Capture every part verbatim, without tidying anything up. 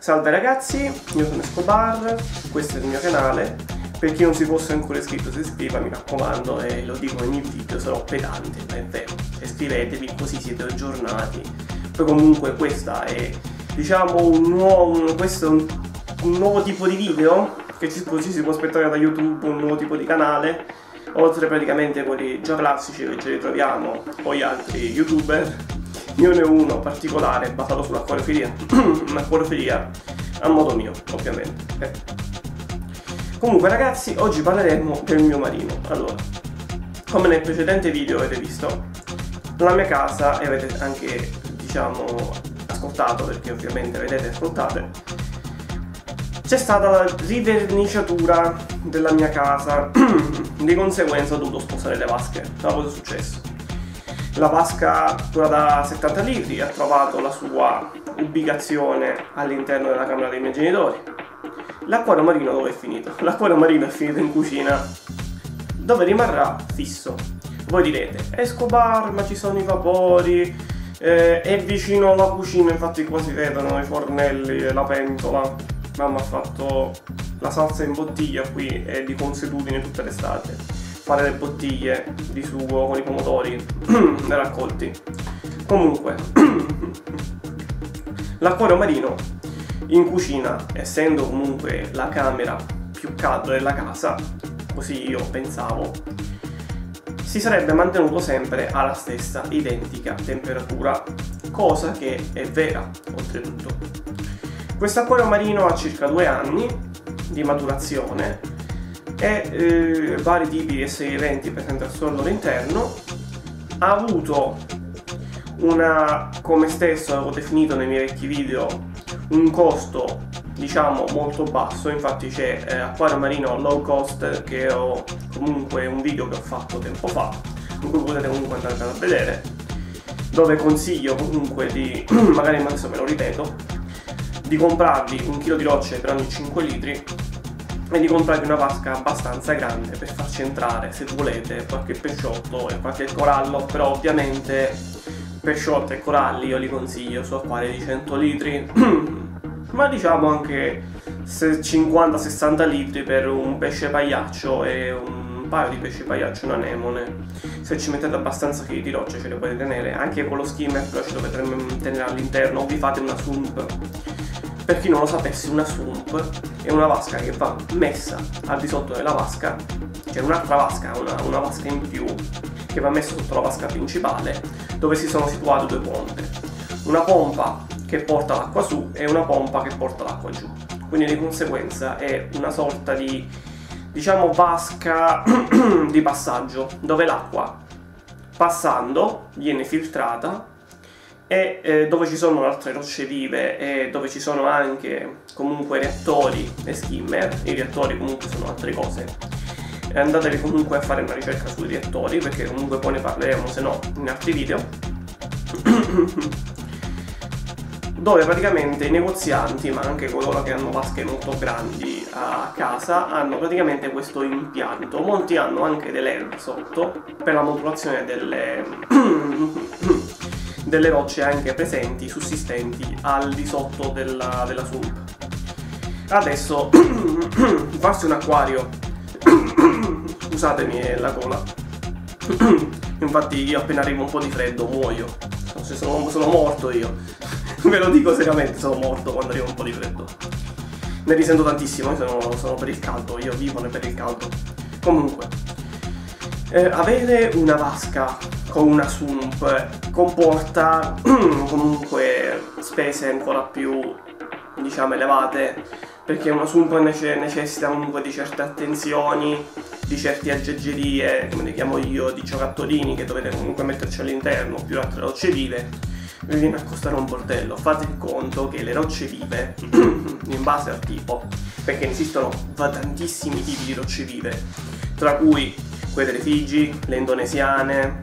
Salve ragazzi, io sono Escobar, questo è il mio canale. Per chi non si fosse ancora iscritto si iscriva, mi raccomando, e lo dico in ogni video, sarò pedante, ma è vero. Iscrivetevi così siete aggiornati. Poi comunque questa è, diciamo, un nuovo, questo è un, un nuovo tipo di video che ci, ci si può aspettare da YouTube, un nuovo tipo di canale. Oltre praticamente quelli già classici che ci ritroviamo con gli altri youtuber, io ne ho uno particolare basato sull'acquariofilia, un'acquariofilia a modo mio, ovviamente. Eh. Comunque ragazzi, oggi parleremo del mio marino. Allora, come nel precedente video avete visto, la mia casa, e avete anche, diciamo, ascoltato, perché ovviamente vedete ascoltate, c'è stata la riverniciatura della mia casa. Di conseguenza ho dovuto spostare le vasche. Ma cosa è successo? La vasca, quella da settanta litri, ha trovato la sua ubicazione all'interno della camera dei miei genitori. L'acquario marino dove è finito? L'acquario marino è finito in cucina, dove rimarrà fisso. Voi direte, Escobar, ma ci sono i vapori, eh, è vicino alla cucina, infatti qua si vedono i fornelli e la pentola. Mamma ha fatto la salsa in bottiglia qui, è di consuetudine tutte le estate fare le bottiglie di sugo con i pomodori ne raccolti. Comunque l'acquario marino in cucina, essendo comunque la camera più calda della casa, così io pensavo, si sarebbe mantenuto sempre alla stessa identica temperatura, cosa che è vera oltretutto. Questo acquario marino ha circa due anni di maturazione e eh, vari tipi di esseri viventi presenti al suo all'interno. Ha avuto una, come stesso avevo definito nei miei vecchi video, un costo diciamo molto basso. Infatti c'è eh, acquario marino low cost, che ho comunque un video che ho fatto tempo fa, in cui potete comunque andare a vedere, dove consiglio comunque di, magari adesso me lo ripeto, di comprarvi un chilo di rocce per ogni cinque litri e di comprarvi una vasca abbastanza grande per farci entrare, se volete, qualche pesciotto e qualche corallo. Però ovviamente pesciotto e coralli io li consiglio su acquari di cento litri ma diciamo anche cinquanta sessanta litri per un pesce pagliaccio e un paio di pesci pagliaccio, una anemone. Se ci mettete abbastanza chili di rocce ce le potete tenere, anche con lo skimmer, però ci dovete tenere all'interno, o vi fate una sump. Per chi non lo sapesse, una sump è una vasca che va messa al di sotto della vasca, c'è un'altra vasca, una, una vasca in più che va messa sotto la vasca principale, dove si sono situate due pompe, una pompa che porta l'acqua su e una pompa che porta l'acqua giù. Quindi di conseguenza è una sorta di, diciamo, vasca di passaggio, dove l'acqua passando viene filtrata e eh, dove ci sono altre rocce vive e dove ci sono anche comunque reattori e skimmer. I reattori comunque sono altre cose, e andatevi comunque a fare una ricerca sui reattori, perché comunque poi ne parleremo se no in altri video dove praticamente i negozianti, ma anche coloro che hanno vasche molto grandi a casa, hanno praticamente questo impianto. Molti hanno anche delle L E D sotto per la modulazione delle delle rocce anche presenti, sussistenti al di sotto della, della sump. Adesso farsi un acquario scusatemi la gola infatti io appena arrivo un po' di freddo muoio, sono, sono morto io ve lo dico seriamente, sono morto quando arriva un po' di freddo, ne risento tantissimo. Io sono, sono per il caldo, io vivo per il caldo. Comunque eh, avere una vasca con una sump comporta comunque spese ancora più, diciamo, elevate, perché una sump necessita comunque di certe attenzioni, di certe aggeggerie, come le chiamo io, di giocattolini che dovete comunque metterci all'interno, più altre rocce vive, vi viene a costare un bordello. Fate conto che le rocce vive in base al tipo, perché esistono tantissimi tipi di rocce vive, tra cui quelle delle Figi, le indonesiane,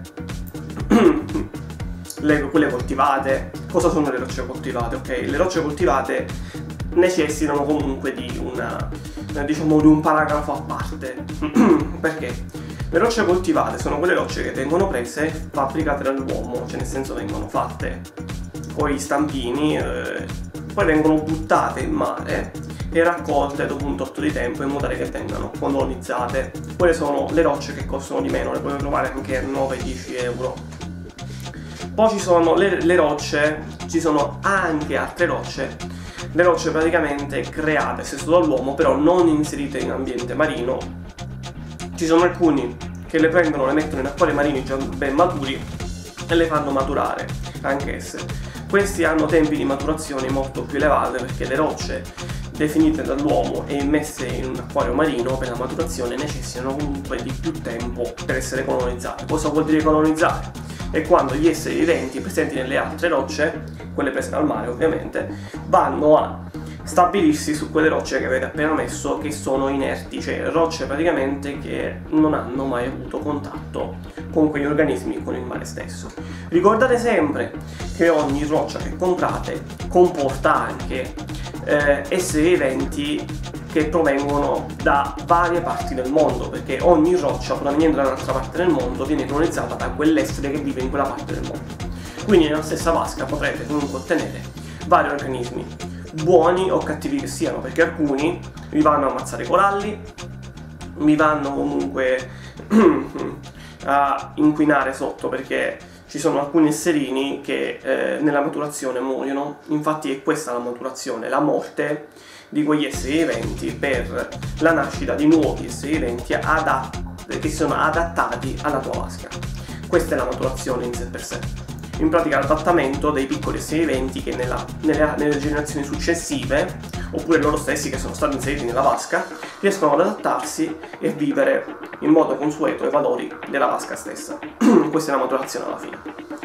le, quelle coltivate. Cosa sono le rocce coltivate? Ok, le rocce coltivate necessitano comunque di una, diciamo, di un paragrafo a parte perché le rocce coltivate sono quelle rocce che vengono prese, fabbricate dall'uomo, cioè nel senso vengono fatte con i stampini, eh, poi vengono buttate in mare e raccolte dopo un tot di tempo in modo tale che vengano colonizzate. Quelle sono le rocce che costano di meno, le puoi trovare anche a nove dieci euro. Poi ci sono le, le rocce, ci sono anche altre rocce, le rocce praticamente create stesso dall'uomo, però non inserite in ambiente marino. Ci sono alcuni che le prendono, le mettono in acquari marini già ben maturi e le fanno maturare anch'esse. Questi hanno tempi di maturazione molto più elevati perché le rocce definite dall'uomo e immesse in un acquario marino per la maturazione necessitano comunque di più tempo per essere colonizzate. Cosa vuol dire colonizzare? È quando gli esseri viventi presenti nelle altre rocce, quelle prese dal mare ovviamente, vanno a stabilirsi su quelle rocce che avete appena messo, che sono inerti, cioè rocce praticamente che non hanno mai avuto contatto con quegli organismi, con il mare stesso. Ricordate sempre che ogni roccia che comprate comporta anche eh, esseri viventi che provengono da varie parti del mondo, perché ogni roccia proveniente da un'altra parte del mondo viene colonizzata da quell'essere che vive in quella parte del mondo. Quindi nella stessa vasca potrete comunque ottenere vari organismi, buoni o cattivi che siano, perché alcuni vi vanno a ammazzare i coralli, vi vanno comunque a inquinare sotto, perché ci sono alcuni esserini che eh, nella maturazione muoiono. Infatti è questa la maturazione, la morte di quegli esseri viventi per la nascita di nuovi esseri viventi che sono adattati alla tua vasca. Questa è la maturazione in sé per sé. In pratica l'adattamento dei piccoli esseri viventi che nella, nelle, nelle generazioni successive, oppure loro stessi che sono stati inseriti nella vasca, riescono ad adattarsi e vivere in modo consueto ai valori della vasca stessa. Questa è la maturazione alla fine.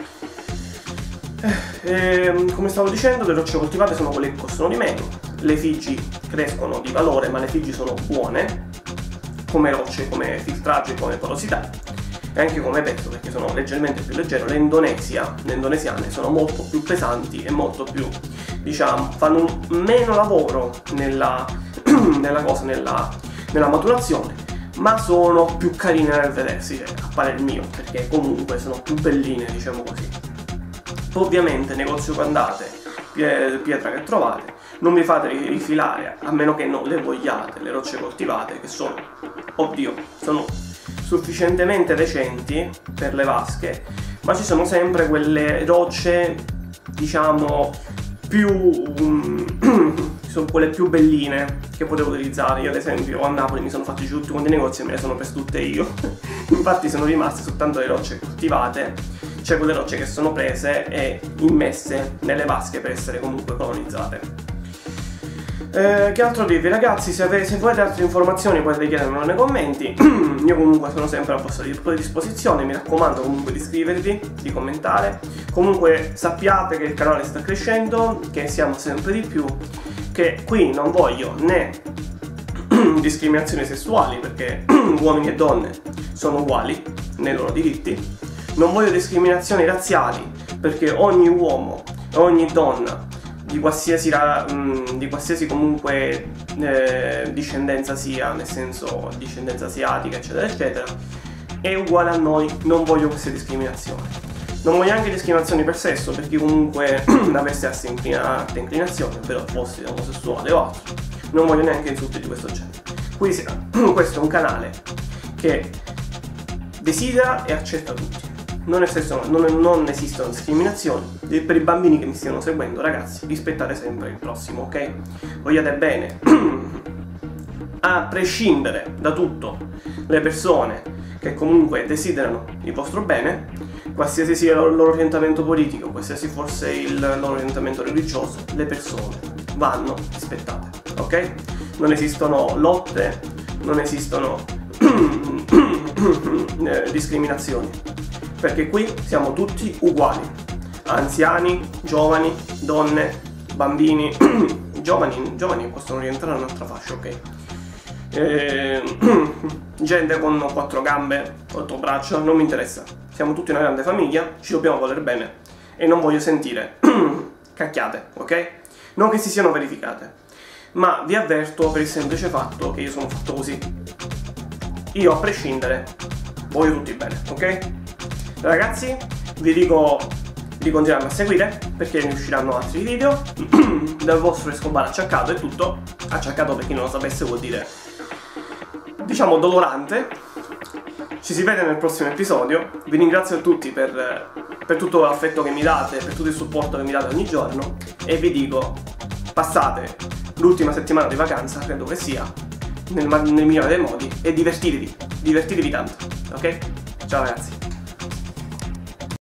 E, come stavo dicendo, le rocce coltivate sono quelle che costano di meno, le figi crescono di valore, ma le figi sono buone come rocce, come filtraggio e come porosità, e anche come peso, perché sono leggermente più leggero. Le Indonesia, le indonesiane sono molto più pesanti e molto più, diciamo, fanno meno lavoro nella, nella cosa, nella, nella maturazione, ma sono più carine nel vedersi, cioè, a parer mio, perché comunque sono più belline, diciamo così. Ovviamente negozio che andate, pietra che trovate, non vi fate rifilare, a meno che non le vogliate, le rocce coltivate, che sono, oddio, sono sufficientemente decenti per le vasche, ma ci sono sempre quelle rocce, diciamo, più um, sono quelle più belline che potevo utilizzare. Io ad esempio a Napoli mi sono fatti giù tutti quanti i negozi e me le sono prese tutte io. Infatti sono rimaste soltanto le rocce coltivate, cioè quelle rocce che sono prese e immesse nelle vasche per essere comunque colonizzate. Eh, che altro dirvi, ragazzi? Se, avete, se volete altre informazioni potete chiedermelo nei commenti. Io comunque sono sempre a vostra disposizione. Mi raccomando comunque di iscrivervi, di commentare. Comunque sappiate che il canale sta crescendo, che siamo sempre di più, che qui non voglio né discriminazioni sessuali, perché uomini e donne sono uguali nei loro diritti. Non voglio discriminazioni razziali, perché ogni uomo, ogni donna di qualsiasi, mh, di qualsiasi comunque eh, discendenza sia, nel senso discendenza asiatica eccetera eccetera, è uguale a noi. Non voglio queste discriminazioni, non voglio anche discriminazioni per sesso, perché comunque avesse altre inclina inclinazioni, ovvero fossi omosessuale o altro. Non voglio neanche insulti di questo genere. Quindi questo è un canale che desidera e accetta tutti. Non esistono, non, non esistono discriminazioni. Per i bambini che mi stiano seguendo, ragazzi, rispettate sempre il prossimo, ok? Vogliate bene. A prescindere da tutto, le persone che comunque desiderano il vostro bene, qualsiasi sia il loro, il loro orientamento politico, qualsiasi fosse il loro orientamento religioso, le persone vanno rispettate, ok? Non esistono lotte, non esistono discriminazioni, perché qui siamo tutti uguali, anziani, giovani, donne, bambini, giovani, giovani possono rientrare in un'altra fascia, ok? Eh, gente con quattro gambe, otto braccia, non mi interessa, siamo tutti una grande famiglia, ci dobbiamo voler bene e non voglio sentire cacchiate, ok? Non che si siano verificate, ma vi avverto per il semplice fatto che io sono fatto così. Io a prescindere voglio tutti bene, ok? Ragazzi, vi dico di continuarmi a seguire perché ne usciranno altri video. Dal vostro Escobar acciaccato è tutto. Acciaccato, per chi non lo sapesse, vuol dire, diciamo, dolorante. Ci si vede nel prossimo episodio. Vi ringrazio a tutti per, per tutto l'affetto che mi date, per tutto il supporto che mi date ogni giorno, e vi dico, passate l'ultima settimana di vacanza, credo che sia, nel, nel migliore dei modi, e divertitevi, divertitevi tanto, ok? Ciao ragazzi.